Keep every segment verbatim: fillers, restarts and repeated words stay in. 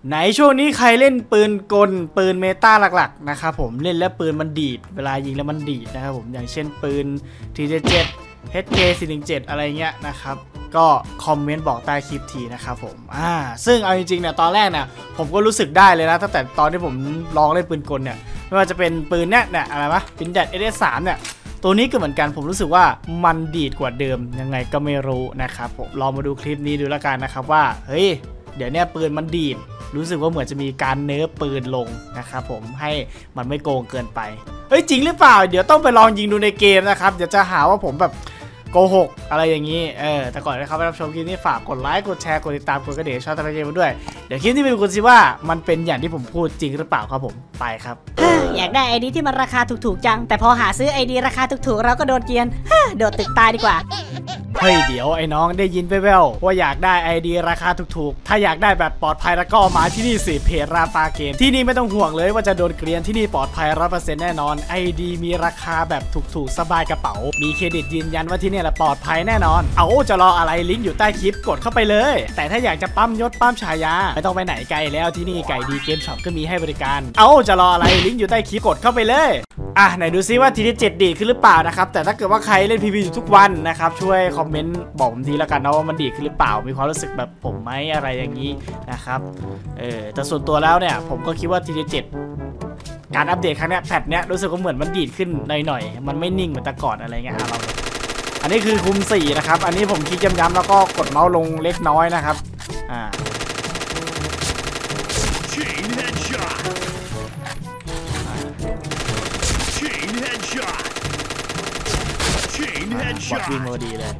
ไหนช่วงนี้ใครเล่นปืนกลปืนเมตาหลักๆนะครับผมเล่นแล้วปืนมันดีดเวลายิงแล้วมันดีดนะครับผมอย่างเช่นปืน ที เจ็ด เจ็ด เอช เค สี่ หนึ่ง เจ็ด อะไรเงี้ยนะครับก็คอมเมนต์บอกใต้คลิปทีนะครับผมอ่าซึ่งเอาจริงๆเนี่ยตอนแรกเนี่ยผมก็รู้สึกได้เลยนะตั้งแต่ตอนที่ผมลองเล่นปืนกลเนี่ยไม่ว่าจะเป็นปืนเนี่ยเนี่ยอะไรวะปินแดด เอส เอส สาม เนี่ยตัวนี้ก็เหมือนกันผมรู้สึกว่ามันดีดกว่าเดิมยังไงก็ไม่รู้นะครับผมลองมาดูคลิปนี้ดูแล้วกันนะครับว่าเฮ้ยเดี๋ยวเนี่ยปืนมันดีดรู้สึกว่าเหมือนจะมีการเนิร์ฟปืนลงนะครับผมให้มันไม่โกงเกินไปเฮ้ยจริงหรือเปล่าเดี๋ยวต้องไปลองยิงดูในเกมนะครับเดี๋ยวจะหาว่าผมแบบโกหกอะไรอย่างนี้เออแต่ก่อนนะครับไปรับชมคลิปนี้ฝากกดไลค์กดแชร์กดติดตามกดกระดิ่งช่องทางเกมมาด้วยเดี๋ยวคลิปนี้ไปดูกันสิว่ามันเป็นอย่างที่ผมพูดจริงหรือเปล่าครับผมไปครับอยากได้ไอดีที่มันราคาถูกๆจังแต่พอหาซื้อไอดีราคาถูกๆเราก็โดนเกียนโดดตึกตายดีกว่าเฮ้ยเดี๋ยวไอ้น้องได้ยินแว่วๆว่าอยากได้ไอดีราคาถูกๆถ้าอยากได้แบบปลอดภัยแล้วก็มาที่นี่สิเพจราฟาเกมที่นี่ไม่ต้องห่วงเลยว่าจะโดนเกลียนที่นี่ปลอดภัย ร้อยเปอร์เซ็นต์ แน่นอนไอดีมีราคาแบบถูกๆสบายกระเป๋ามีเครดิตยืนยันว่าที่นี่แหละปลอดภัยแน่นอนเอาจะรออะไรลิงก์อยู่ใต้คลิปกดเข้าไปเลยแต่ถ้าอยากจะปั๊มยศปั๊มฉายาไม่ต้องไปไหนไกลแล้วที่นี่ไก่ดีเกมช็อปก็มีให้บริการเอาจะรออะไรลิงก์อยู่ใต้คลิปกดเข้าไปเลยอ่ะไหนดูซิว่า ที เจ็ด ดีดขึ้นหรือเปล่านะครับแต่ถ้าเกิดว่าใครเล่น พี วี อยู่ทุกวันนะครับช่วยคอมเมนต์บอกผมทีแล้วกันนะว่ามันดีขึ้นหรือเปล่ามีความรู้สึกแบบผมไหมอะไรอย่างนี้นะครับเออแต่ส่วนตัวแล้วเนี่ยผมก็คิดว่า ที เจ็ด การอัปเดตครั้งนี้แพทเนี้ยรู้สึกว่าเหมือนมันดีดขึ้นหน่อยๆมันไม่นิ่งเหมือนแต่ก่อนอะไรเงี้ยเราอันนี้คือคุมสี่นะครับอันนี้ผมคลิกย้ำๆแล้วก็กดเมาส์ลงเล็กน้อยนะครับอ่าบอดวิ่งมาดีเลย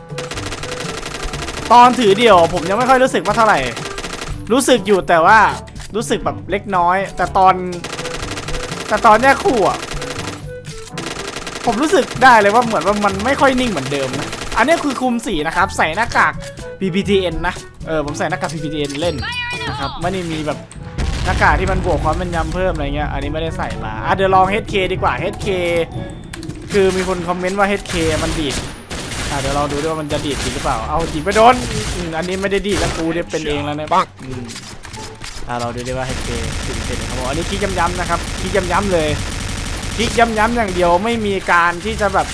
ตอนถือเดี่ยวผมยังไม่ค่อยรู้สึกว่าเท่าไหร่รู้สึกอยู่แต่ว่ารู้สึกแบบเล็กน้อยแต่ตอนแต่ตอนแยกคู่อ่ะผมรู้สึกได้เลยว่าเหมือนว่ามันไม่ค่อยนิ่งเหมือนเดิมนะอันนี้คือคุมสีนะครับใส่หน้ากาก พี พี ที เอ็น นะเออผมใส่หน้ากาก พี พี ที เอ็น เล่นนะครับไม่ได้มีแบบหน้ากากที่มันบวกความแม่นยำเพิ่มอะไรเงี้ยอันนี้ไม่ได้ใส่มาอ่ะเดี๋ยวลอง เอช เค ดีกว่า เอช เค คือมีคนคอมเมนต์ว่า เอช เค มันดีดอ่ะเดี๋ยวเราดูด้วยว่ามันจะดีดจริงหรือเปล่าเอาจีบไปโดนอันนี้ไม่ได้ดีดแล้วกูเนี่ยเป็นเองแล้วเนี่ยอ่ะเราดูด้วยว่า เอช เค ถึงเสร็จครับผมอันนี้คลิกย้ำๆนะครับคลิกย้ำๆเลยคลิกย้ำๆอย่างเดียวไม่มีการที่จะแบบ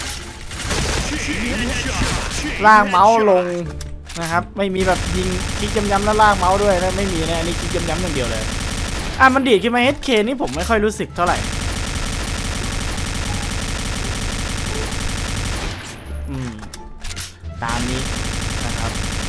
ลากเมาส์ลงนะครับไม่มีแบบยิงคลิกย้ำๆแล้วลากเมาส์ด้วยนะไม่มีนะอันนี้คลิกย้ำๆอย่างเดียวเลยอ่ะมันดีดขึ้นมา เอช เค นี่ผมไม่ค่อยรู้สึกเท่าไหร่อืมตามนี้นะครับ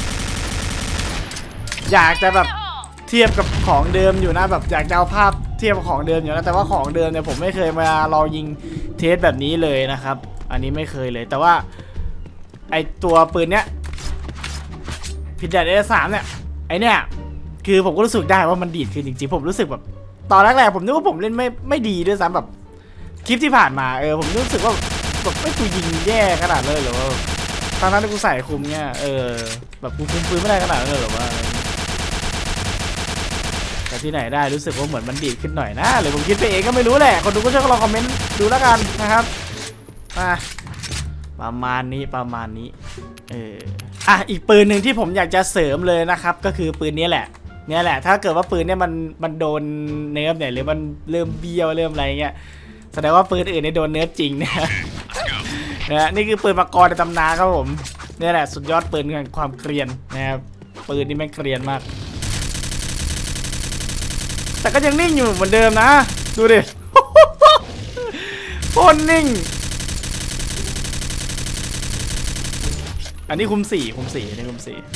อยากจะแบบเทียบกับของเดิมอยู่นะแบบอยากจะเอาภาพเทียบกับของเดิมอยู่นะแต่ว่าของเดิมเนี่ยผมไม่เคยมาลองยิงเทสแบบนี้เลยนะครับอันนี้ไม่เคยเลยแต่ว่าไอตัวปืนเนี้ยพินแดด เอส สาม เนี่ยไอเนี้ยคือผมก็รู้สึกได้ว่ามันดีดขึ้นจริงๆผมรู้สึกแบบตอนแรกๆผมนึกว่าผมเล่นไม่ไม่ดีด้วยซ้ำแบบคลิปที่ผ่านมาเออผมรู้สึกว่าแบบไม่กูยิงแย่ขนาดเลยหรือว่าตอนนั้นที่กูใส่คุมเนี่ยเออแบบกูคุมปืนไม่ได้ขนาดนั้นเลยหรือว่าแต่ที่ไหนได้รู้สึกว่าเหมือนมันดีดขึ้นหน่อยนะหรือผมคิดไปเองก็ไม่รู้แหละคนดูก็ช่วยลองคอมเมนต์ดูแล้วกันนะครับอ่ะประมาณนี้ประมาณนี้เอออ่ะอีกปืนหนึ่งที่ผมอยากจะเสริมเลยนะครับก็คือปืนนี้แหละเนี่ยแหละถ้าเกิดว่าปืนเนี่ยมันมันโดนเนิร์ฟเนี่ยหรือมันเริ่มเบี้ยวเริ่มอะไรเงี้ยแสดงว่าปืนอื่นเนี่ยโดนเนิร์ฟจริงเนี่ยนะนี่คือปืนมังกรในตำนานครับผมนี่แหละสุดยอดปืนแห่งความเกรียนนะครับปืนนี่แม่งเกรียนมากแต่ก็ยังนิ่งอยู่เหมือนเดิมนะดูดิโคตรนิ่งอันนี้คุมสี่คุมสี่อันนี้คุมสี่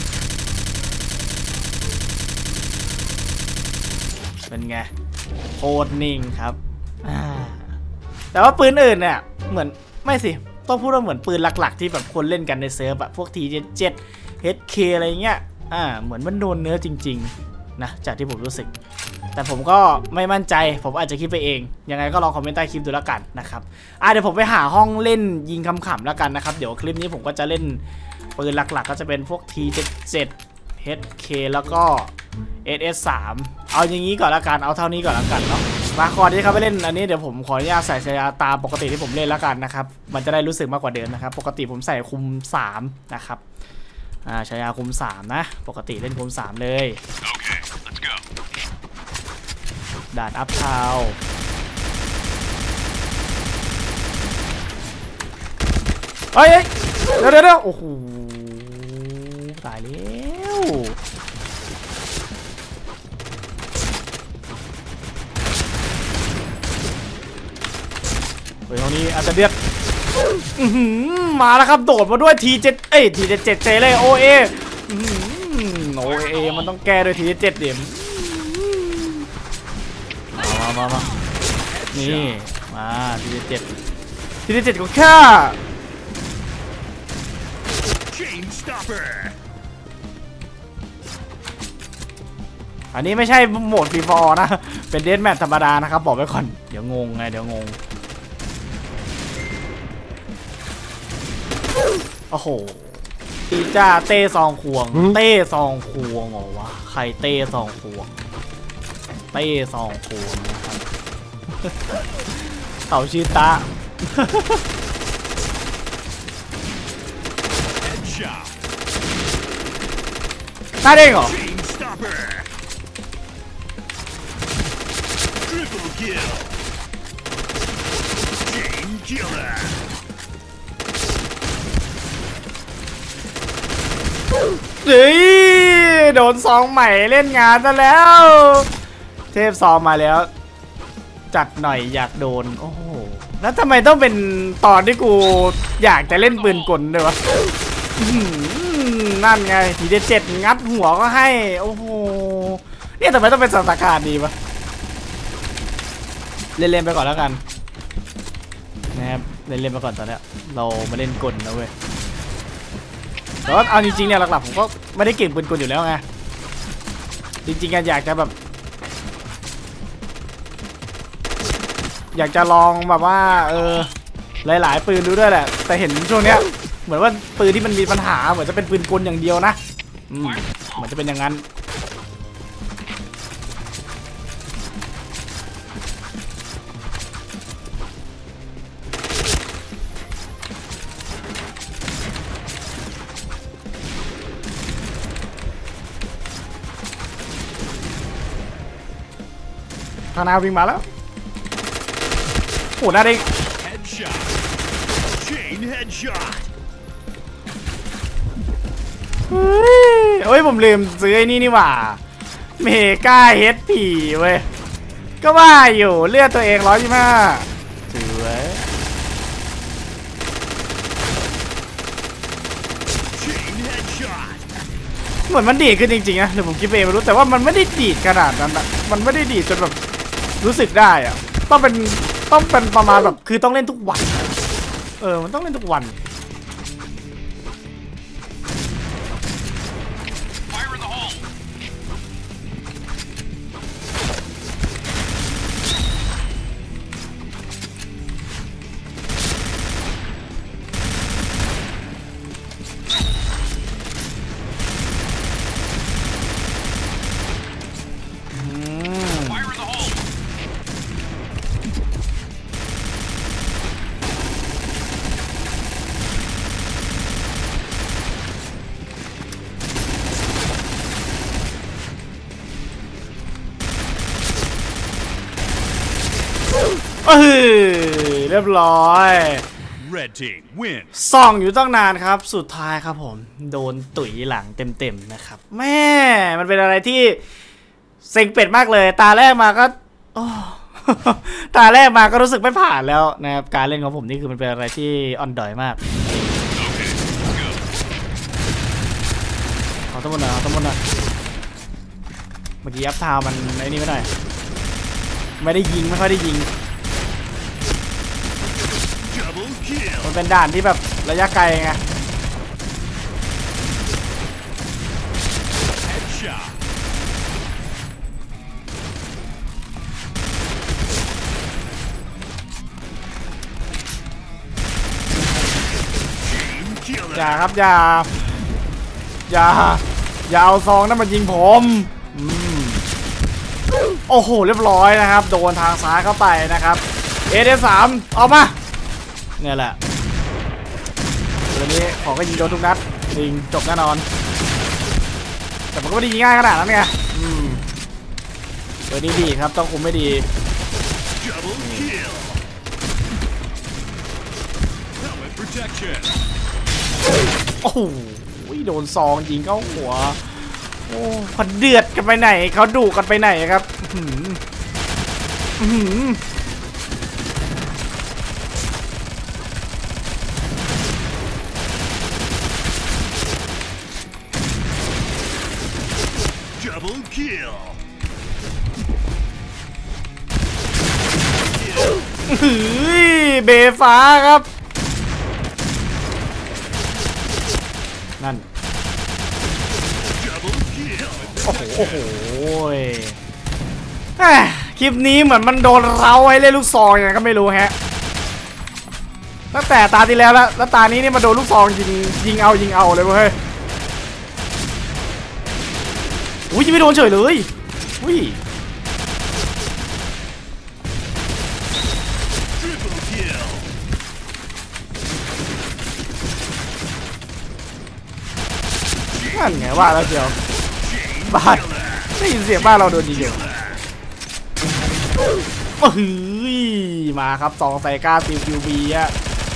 เป็นไงโคตรนิ่งครับแต่ว่าปืนอื่นเนี่ยเหมือนไม่สิต้องพูดว่าเหมือนปืนหลักๆที่แบบคนเล่นกันในเซิร์ฟอะพวก ที เจ็ด เจ็ด เอช เค อะไรเงี้ยอ่าเหมือนมันโดนเนื้อจริงๆนะจากที่ผมรู้สึกแต่ผมก็ไม่มั่นใจผมอาจจะคิดไปเองยังไงก็ลองคอมเมนต์ใต้คลิปดูแล้วกันนะครับอ่ะเดี๋ยวผมไปหาห้องเล่นยิงขำๆแล้วกันนะครับเดี๋ยวคลิปนี้ผมก็จะเล่นปืนหลักๆก็จะเป็นพวก ที เจ็ด เจ็ด เอช เค แล้วก็ เอส เอส สาม เอาอย่างนี้ก่อนละกันเอาเท่านี้ก่อนละกันเนาะมาก่อนที่เขาไปเล่นอันนี้เดี๋ยวผมขออนุญาตใส่ฉายาตามปกติที่ผมเล่นแล้วกันนะครับมันจะได้รู้สึกมากกว่าเดิมนะครับปกติผมใส่คุมสามนะครับอ่าฉายาคุมสามนะปกติเล่นคุมสามเลย okay, let's go. ด่านอัพทาวเฮ้ยเดี๋ยวเดี๋ยวเดี๋ยวโอ้โหตายแล้วเฮ้ยตรงนี้อาจจะเรียกมาแล้วครับโดดมาด้วยทีเจ็ดเอ้ยทีเจ็ดเจ็ดเจเลยโอเอโอเอมันต้องแก้ด้วยทีเจ็ดเดี๋ยวมามามานี่มาทีเจ็ดทีเจ็ดของข้าอันนี้ไม่ใช่โหมดฟรีฟอร์นะเป็นเดธแมทธรรมดานะครับบอกไว้ก่อนเดี๋ยวงงไงเดี๋ยวงงโอ้โหตีจ้าเต้ซองควงเต้ซองควงเหรอวะใครเต้ซองควงเต้ซองควงนะครับเต่าชื่อตาหน้าเด้งเหรอเฮ้ยโดนซองใหม่เล่นงานซะแล้วเทพซองมาแล้วจัดหน่อยอยากโดนโอ้โหแล้วทำไมต้องเป็นตอนที่กูอยากจะเล่นปืนกลด้วยวะนั่นไงทีเด็ดเจ็ดงัดหัวก็ให้โอ้โหเนี่ยทำไมต้องเป็นสถานการณ์ดีวะเล่นๆไปก่อนแล้วกันนะครับเล่นๆไปก่อนตอนนี้เรามาเล่นกลนะเว้ยแต่ว่าเอาจริงๆเนี่ยหลักๆผมก็ไม่ได้เก่งปืนกลอยู่แล้วไงจริงๆกันอยากจะแบบอยากจะลองแบบว่าเออหลายๆปืนดูด้วยแหละแต่เห็นช่วงเนี้ยเหมือนว่าปืนที่มันมีปัญหาเหมือนจะเป็นปืนกลอย่างเดียวนะอืมเหมือนจะเป็นอย่างนั้นธนาวิ่งมาแล้วโอ้หน้าเด้งเฮ้ยเฮ้ยผมลืมซื้อไอ้นี่นี่หว่าเมกาเฮดพีเว้ยก็ว่าอยู่เลือดตัวเองร้อยยี่สิบห้าถือไว้เหมือนมันดีดขึ้นจริงๆนะหรือผมคิดเองไม่รู้แต่ว่ามันไม่ได้ดีดขนาดนั้นอะมันไม่ได้ดีดจนแบบรู้สึกได้อะต้องเป็นต้องเป็นประมาณแบบคือต้องเล่นทุกวันเออมันต้องเล่นทุกวันเออเรียบร้อยส่องอยู่ตั้งนานครับสุดท้ายครับผมโดนตุ๋ยหลังเต็มๆนะครับแม่มันเป็นอะไรที่เซ็งเป็ดมากเลยตาแรกมาก็ตาแรกมาก็รู้สึกไม่ผ่านแล้วนะครับการเล่นของผมนี่คือมันเป็นอะไรที่อ่อนด้อยมากเอาทั้งหมดนะเอาทั้งหมดนะเมื่อกี้อัพทาวมันไอ้นี่ไม่ได้ไม่ได้ยิงไม่ค่อยได้ยิงมันเป็นด่านที่แบบระยะไกลไงอย่าครับอย่าอย่าอย่าเอาซองนั้นมายิงผมอืมโอ้โหเรียบร้อยนะครับโดนทางซ้ายเข้าไปนะครับเอเดสามออกมาเนี่ยแหละตัวนี้ของก็ยิงโดนทุกนัดยิงจบแน่นอนแต่มันก็ไม่ได้ยิงง่ายขนาดนั้นไงอืมเบอร์นี้ดีครับต้องคุมไม่ดีโอ้โหโดนซองยิงเข้าหัวโอ้เขาเดือดกันไปไหนเขาดุกันไปไหนครับหืมหืมเบฟ้าครับนั่นโอ้โหโอ้โหคลิปนี้เหมือนมันโดนเราให้เล่นลูกซองยังไงก็ไม่รู้ฮะตั้งแต่ตาที่แล้วแล้วแล้วตานี้นี่มาโดนลูกซองยิงยิงเอายิงเอาเลยเว้ยอุ้ยยังไม่โดนเฉยเลยอุ้ยนั่นไงว่าแล้วเชียวบ้านได้ยินเสียงบ้านเราโดนยิงอยู่เฮ้ยมาครับสองไซก้าซิลคิวบีอะ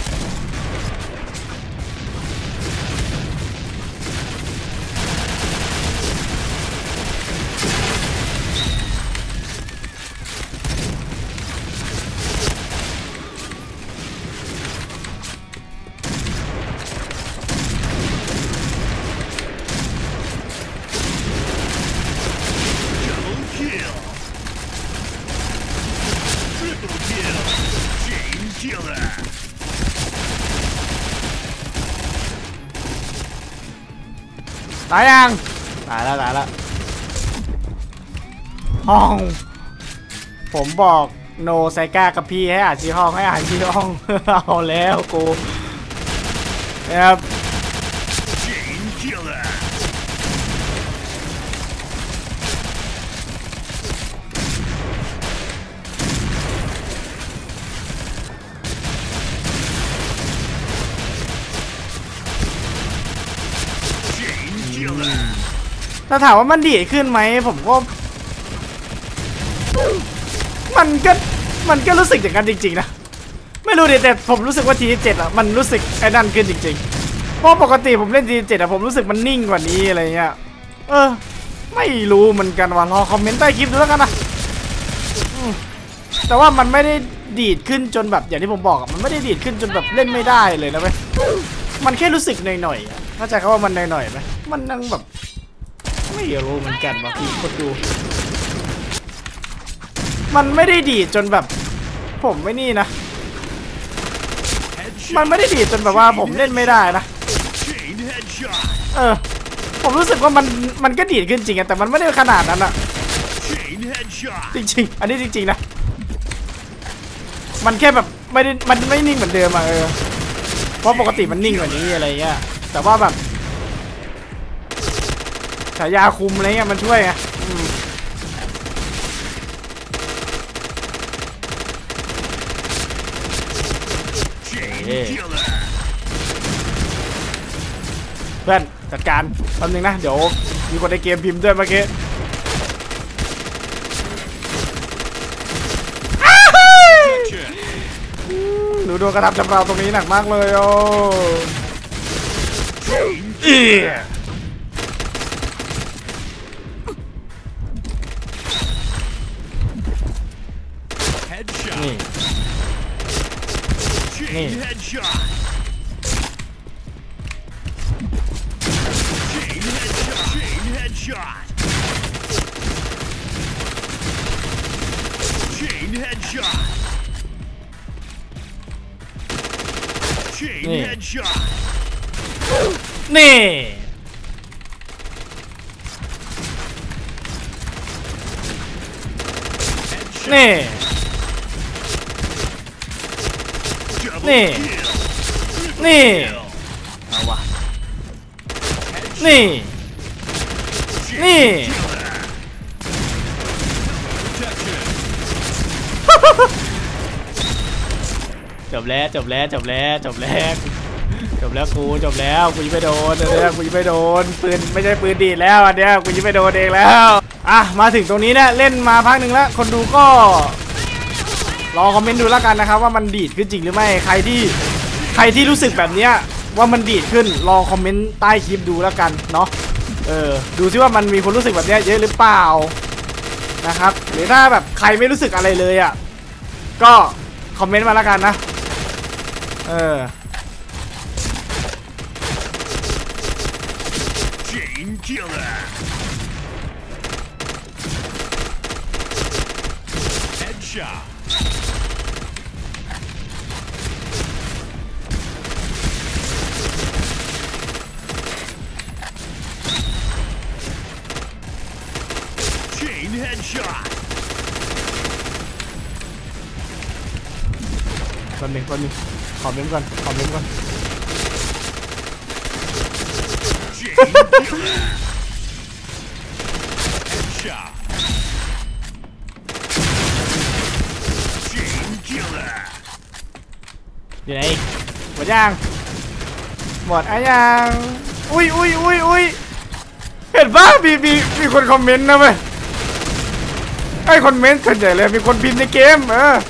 ตายยังตายแล้วตายแล้วห้องผมบอกโนไซก้ากับพี่ให้อ่านชื่อห้องให้อ่านชื่อห้องเอาแล้วกูนะครับถ้าถามว่ามันดีขึ้นไหมผมก็มันก็มันก็รู้สึกอย่างนั้นจริงๆนะไม่รู้ดิแต่ผมรู้สึกว่าทีเจ็ดอ่ะมันรู้สึกไอ้นั่นขึ้นจริงๆเพราะปกติผมเล่นทีเจ็ดอ่ะผมรู้สึกมันนิ่งกว่านี้อะไรเงี้ยเออไม่รู้เหมือนกันว่ารอคอมเมนต์ใต้คลิปดูแล้วกันนะแต่ว่ามันไม่ได้ดีดขึ้นจนแบบอย่างที่ผมบอกมันไม่ได้ดีดขึ้นจนแบบเล่นไม่ได้เลยนะเว้ยมันแค่รู้สึกหน่อยๆเข้าใจเขาว่ามันหน่อยๆไหมมันนั่งแบบไม่รู้เหมือนกันว่าพี่คนดูมันไม่ได้ดีดจนแบบผมไม่นี่นะมันไม่ได้ดีดจนแบบว่าผมเล่นไม่ได้นะเออผมรู้สึกว่ามันมันก็ดีดขึ้นจริงแต่มันไม่ได้ขนาดนั้นอะจริงๆอันนี้จริงๆนะมันแค่แบบไม่ได้มันไม่นิ่งเหมือนเดิมอะเออเพราะปกติมันนิ่งกว่านี้อะไรเงี้ยแต่ว่าแบบฉายาคุมอะไรเงี้ยมันช่วยไงเพื่อนจัดการแป๊บนึงนะเดี๋ยวมีคนในเกมพิมพ์ด้วยเมื่อกี้หนูโดนกระทำชำเราตรงนี้หนักมากเลยโอ้นี่นี่นี่นี่นี่นี่นี่เอาวะนี่นี่จบแล้วจบแล้วจบแล้วจบแล้วจจบแล้วกูจบแล้วกูยิงไม่โดนเนี่ยกูยิงไม่โดนปืนไม่ใช่ปืนดีดแล้วอันเนี้ยกูยิงไม่โดนเองแล้วอ่ะมาถึงตรงนี้เนี่ยเล่นมาพักหนึ่งแล้วคนดูก็รอคอมเมนต์ดูแล้วกันนะครับว่ามันดีดขึ้นจริงหรือไม่ใครที่ใครที่รู้สึกแบบเนี้ยว่ามันดีดขึ้นรอคอมเมนต์ใต้คลิปดูแล้วกันเนาะเออดูซิว่ามันมีคนรู้สึกแบบนี้เยอะหรือเปล่านะครับหรือถ้าแบบใครไม่รู้สึกอะไรเลยอ่ะก็คอมเมนต์มาแล้วกันนะเออ Headshot. คนหนึ่งคนหนึ่งขอเมมก่อนขอเมมก่อน Headshot. Chain killer. อยู่ไหนหมดยังหมดอะยังอุ้ยอุ้ยอุ้ยอุ้ยเห็นป่ะมีมีมีคนคอมเมนต์นะเว้ยไอ้คอมเมนต์ส่วนใหญ่เลยมีคนพิมพ์ในเกมเออ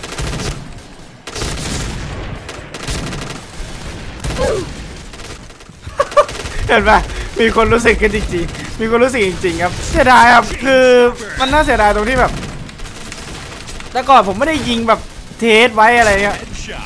เห็นป่ะมีคนรู้สึกกันจริงๆมีคนรู้สึกจริงๆครับเสียดายครับคือมันน่าเสียดายตรงที่แบบแต่ก่อนผมไม่ได้ยิงแบบเทสไว้อะไรเงี้ย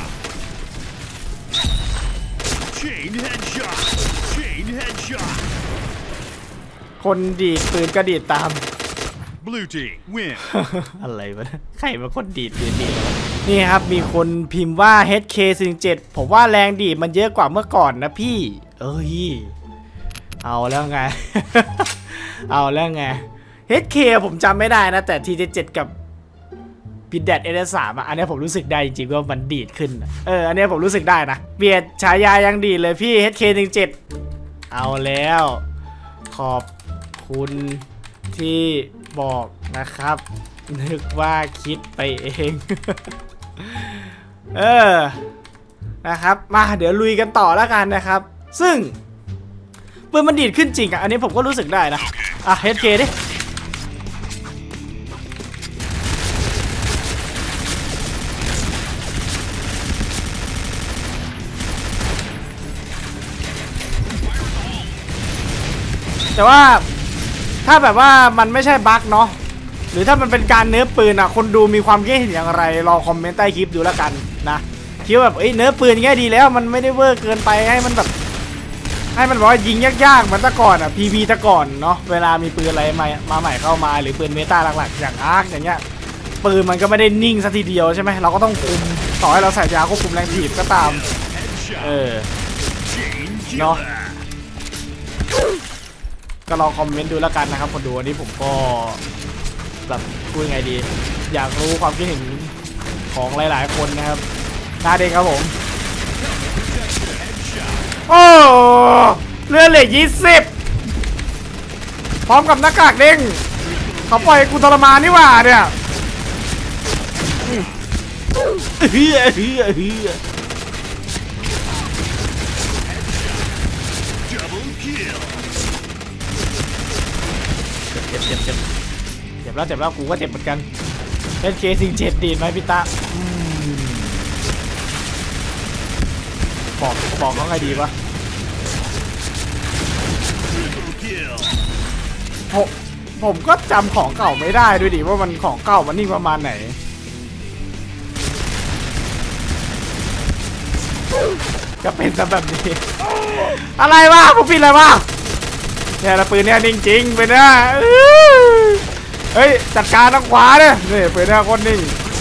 Chain headshot. Chain headshot. คนดีดปืนก็ดีดตาม Blue team win. อะไรวะใครมาคนดีดปืนดีดนี่ครับมีคนพิมพ์ว่า เอช เค สี่สิบเจ็ด ผมว่าแรงดีดมันเยอะกว่าเมื่อก่อนนะพี่เอ้ยเอาแล้วไง เอาแล้วไง เอช เค ผมจำไม่ได้นะแต่ ที เจ็ด กับปิดแดด เอ เอส สาม อ่ะอันนี้ผมรู้สึกได้จริงๆว่ามันดีดขึ้นเอออันนี้ผมรู้สึกได้นะเปลี่ยนฉายายังดีดเลยพี่ เอช เค สี่สิบเจ็ด เอาแล้วขอบคุณที่บอกนะครับนึกว่าคิดไปเอง เออนะครับมาเดี๋ยวลุยกันต่อแล้วกันนะครับซึ่งปืนมันดีดขึ้นจริงอ่ะอันนี้ผมก็รู้สึกได้นะอ่ะ เอช เค ดิแต่ว่าถ้าแบบว่ามันไม่ใช่บั๊กเนาะหรือถ้ามันเป็นการเนื้อปืนอ่ะคนดูมีความคิดเห็นอย่างไรลองคอมเมนต์ใต้คลิปดูแล้วกันนะคิดว่าแบบเอ้ยเนื้อปืนง่ายดีแล้วมันไม่ได้เวอร์เกินไปให้มันแบบให้มันบอกว่ายิงยากๆเหมือนแต่ก่อนอ่ะ พี พี แต่ก่อนเนาะเวลามีปืนอะไรมามาใหม่เข้ามาหรือปืนเมตาหลักๆอย่างอาร์คอย่างเงี้ยปืนมันก็ไม่ได้นิ่งซะทีเดียวใช่ไหมเราก็ต้องคุมต่อให้เราใส่ยาควบคุมแรงถีบก็ตามเออเนาะก็ลองคอมเมนต์ดูแล้วกันนะครับคนดูวันนี้ผมก็แบบพูดยังไงดีอยากรู้ความคิดเห็นของหลายๆคนนะครับหน้าเด็กครับผมโอ้เรือเหล็กยี่สิบพร้อมกับหน้ากากเด้งเขาปล่อยกูทรมานนี่หว่าเนี่ยเฮ้ยเฮ้ยเฮ้ยเจ็บเจ็บเจ็บเจ็บแล้วเจ็บแล้วกูก็เจ็บเหมือนกัน เอช เค สี่สิบเจ็ดดีไหมพี่ตาบอกบอกเขาไงดีวะผมผมก็จำของเก่าไม่ได้ด้วยดิว่ามันของเก่ามันนิ่งประมาณไหนก็เป็นแบบนี้อะไรวะผมผิดอะไรวะเนี่ยนะปืนเนี่ยนิ่งจริงเป็นนะเฮ้ยจัดการทางขวาเนี่ยนี่ปืนเนี่ยคนนิ่ง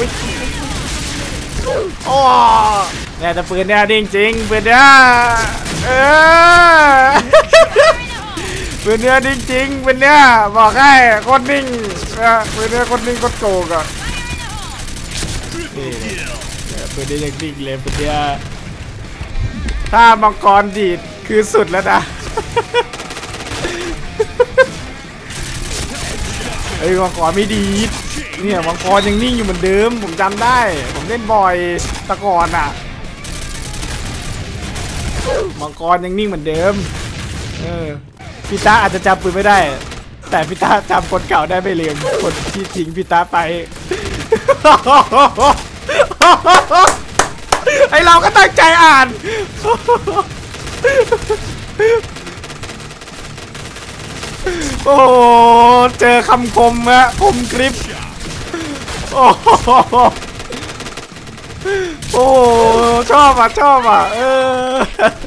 โอ้เนี่ยแต่ปืนเนี่ยนิ่งจริงปืนเนี่ยเออปืนเนี่ยนิ่งจริงปืนเนี่ยบอกให้คนนิ่งนะปืนเนี่ยคนนิ่งคนโกงอ่ะนี่ปืนเนี่ยยังนิ่งเลยปืนเนี่ยถ้ามังกรดีดคือสุดแล้วนะไอ้มังกรไม่ดีดเนี่ยมังกรยังนิ่งอยู่เหมือนเดิมผมจำได้ผมเล่นบ่อยตะกอนอ่ะมังกรยังนิ่งเหมือนเดิมเออพี่ตาอาจจะจำปืนไม่ได้แต่พี่ตาจำคนเก่าได้ไม่ลืมคนที่ทิ้งพี่ตาไป ไอเราก็ตั้งใจอ่าน โอ้เจอคำคมฮะคมกริปโอ้โอ้ชอบอ่ะชอบอ่ะเออ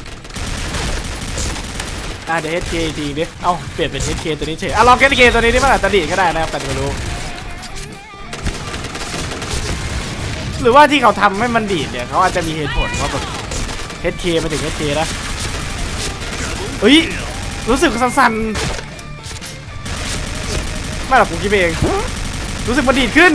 อ่ะเดี๋ยว เอช เค ทีดิเอ้าเปลี่ยนเป็น เอช เค ตัวนี้เฉยอ่ะลอง เอช เค ตัวนี้นี่มันอาจจะดีก็ได้นะครับแต่ไม่รู้หรือว่าที่เขาทำให้มันดีดเนี่ยเขาอาจจะมีเหตุผลว่าแบบ เอช เค มาถึง เอช เค นะเฮ้ยรู้สึกสั่นๆไม่หรอกผมคิดเองรู้สึกมันดีดขึ้น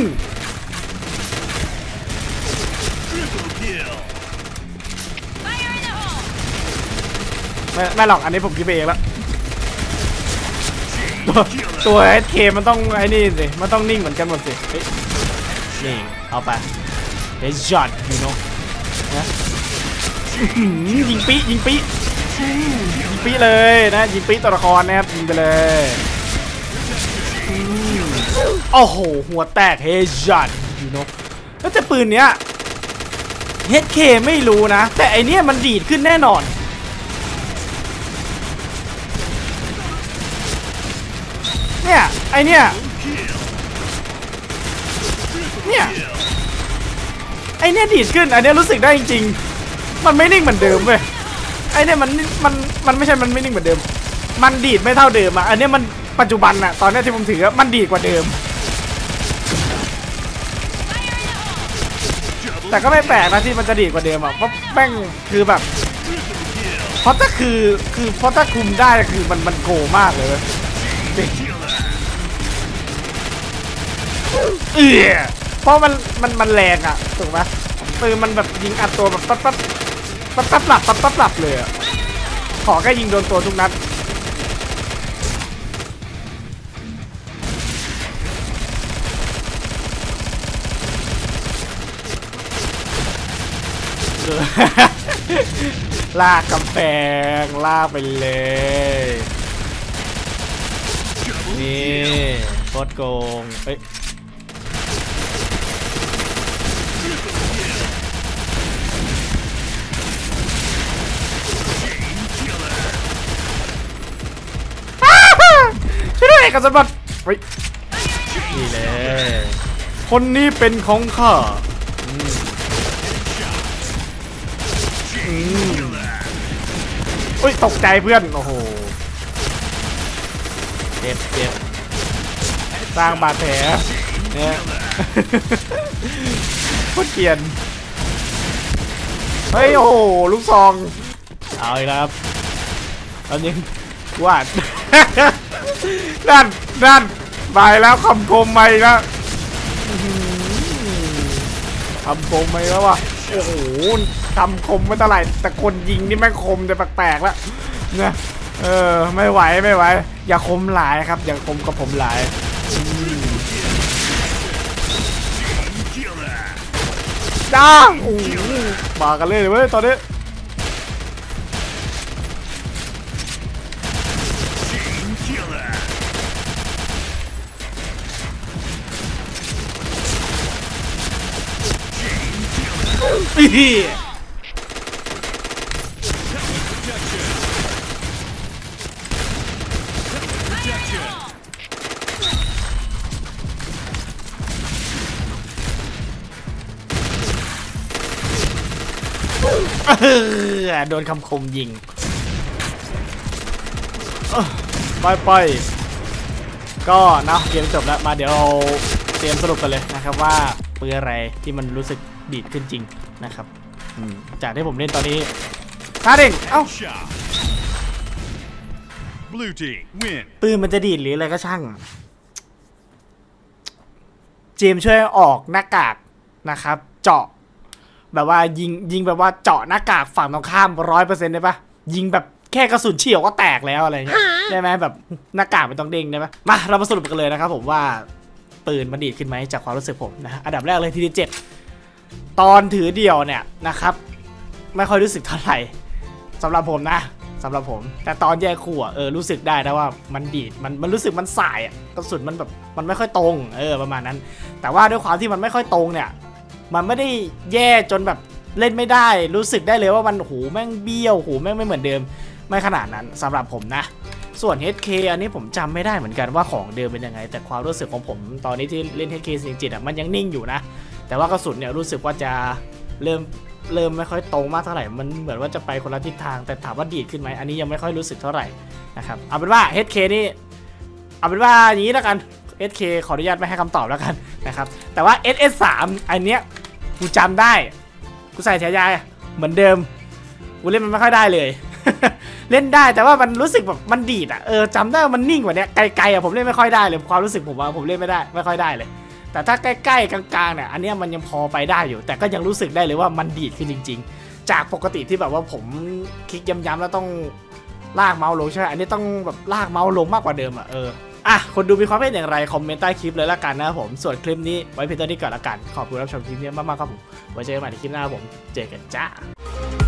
ไม่ไม่หรอกอันนี้ผมคิดเองแล้วตัวตัว เอช เค มันต้องไอ้นี่สิมันต้องนิ่งเหมือนกันหมดสินี่เอาไปเฮดช็อตยูโน่นะยิงปียิงปียิงปีเลยนะยิงปีตัวละครนะครับยิงไปเลยโอ้โหหัวแตกเฮดช็อตยูโน่แล้วแต่ปืนเนี้ย เอช เค ไม่รู้นะแต่ไอเนี้ยมันดีดขึ้นแน่นอนเนี่ยไอเนี้ยเนี่ยไอเนี้ยดีดขึ้นไอเนี้ยรู้สึกได้จริงๆมันไม่นิ่งเหมือนเดิมเว้ยไอเนี้ยมันมันมันไม่ใช่มันไม่นิ่งเหมือนเดิมมันดีดไม่เท่าเดิมอ่ะอันเนี้ยมันปัจจุบันอ่ะตอนนี้ที่ผมถือมันดีดกว่าเดิมแต่ก็ไม่แปลกนะที่มันจะดีกว่าเดิมอ่ะเพราะแม่งคือแบบเพราะถ้าคือคือเพราะถ้าคุมได้คือมันมันโกมากเลยเออเพราะมันมันมันแรงอ่ะถูกไหมปืนมันแบบยิงอัดตัวแบบปั๊บปั๊บปั๊บปั๊บหลับปั๊บปั๊บหลับเลยอ่ะขอแค่ยิงโดนตัวทุกนัดลากกำแพงลากไปเลยนี่โคตรโกงเฮ้ยช่วยด้วยกระสุนบอลเฮ้ยนี่เลยคนนี้เป็นของข้าอุ้ยตกใจเพื่อนโอ้โหเจ็บเจ็บสร้างบาดแผลเนี่ยโคตรเกลียดเฮ้ยโอ้โหลูกซองเอาอีกแล้วครับตอนนี้วาดนั่นนั่นไปแล้วคำคมใหม่แล้วคำคมใหม่แล้วว่ะโอ้โหทำคมไม่เท่าไหร่แต่คนยิงนี่แม่งคมจะแปลกๆแล้วเนี่ยเออไม่ไหวไม่ไหวอย่าคมหลายครับอย่าคมกับผมหลายจ้าโอ้มากันเลยเว้ยตอนนี้อีโดนคำคมยิงไปไปก็นะเกมจบแล้วมาเดี๋ยวเราเตรียมสรุปกันเลยนะครับว่าปืนอะไรที่มันรู้สึกดีดขึ้นจริงนะครับจากที่ผมเล่นตอนนี้ท่าเด้งเอ้าปืนมันจะดีดหรืออะไรก็ช่างเจมช่วยออกหน้ากากนะครับเจาะแบบว่ายิงยิงแบบว่าเจาะหน้ากากฝั่งตรงข้ามร้อยเปอร์เซ็นต์ได้ปะยิงแบบแค่กระสุนเฉี่ยวก็แตกแล้วอะไรเงี้ยได้ไหมแบบหน้ากากไม่ต้องเด้งได้ปะมาเรามาสรุปกันเลยนะครับผมว่าปืนมันดีดขึ้นไหมจากความรู้สึกผมนะอันดับแรกเลยทีที่เจ็ดตอนถือเดี่ยวเนี่ยนะครับไม่ค่อยรู้สึกเท่าไหร่สำหรับผมนะสำหรับผมแต่ตอนแยกคู่อ่ะเออรู้สึกได้นะว่ามันดีดมันมันรู้สึกมันสายอ่ะกระสุนมันแบบมันไม่ค่อยตรงเออประมาณนั้นแต่ว่าด้วยความที่มันไม่ค่อยตรงเนี่ยมันไม่ได้แย่จนแบบเล่นไม่ได้รู้สึกได้เลยว่ามันหูแม่งเบี้ยวหูแม่งไม่เหมือนเดิมไม่ขนาดนั้นสำหรับผมนะส่วน เอช เค อันนี้ผมจำไม่ได้เหมือนกันว่าของเดิมเป็นยังไงแต่ความรู้สึกของผมตอนนี้ที่เล่น เอช เค จริงๆอ่ะมันยังนิ่งอยู่นะแต่ว่ากระสุนเนี่ยรู้สึกว่าจะเริ่มเริ่มไม่ค่อยตรงมากเท่าไหร่มันเหมือนว่าจะไปคนละทิศทางแต่ถามว่าดีดขึ้นไหมอันนี้ยังไม่ค่อยรู้สึกเท่าไหร่นะครับเอาเป็นว่า เอช เค นี่เอาเป็นว่าอย่างนี้แล้วกัน เอช เค ขออนุญาตไม่ให้คำตอบแล้วกันนะครับแต่ว่า เอส เอส สาม อันเนี้ยกูจำได้กูใส่ฉายาเหมือนเดิมกูเล่นมันไม่ค่อยได้เลย เล่นได้แต่ว่ามันรู้สึกแบบมันดีดอ่ะเออจำได้มันนิ่งกว่านี้ไกลๆอ่ะผมเล่นไม่ค่อยได้เลยความรู้สึกผมว่าผมเล่นไม่ได้ไม่ค่อยได้เลยแต่ถ้าใกล้ๆกลางๆเนี่ยอันนี้มันยังพอไปได้อยู่แต่ก็ยังรู้สึกได้เลยว่ามันดีดขึ้นจริงๆจากปกติที่แบบว่าผมคลิกย้ำๆแล้วต้องลากเมาส์ลงใช่ไหมอันนี้ต้องแบบลากเมาส์ลงมากกว่าเดิมอ่ะเอออ่ะคนดูมีความเห็นอย่างไรคอมเมนต์ใต้คลิปเลยละกันนะครับผมส่วนคลิปนี้ไว้เพียงเท่านี้ก่อนละกันขอบคุณรับชมคลิปนี้มากๆครับผมไว้เจอกันใหม่ในคลิปหน้าผมเจอกันจ้า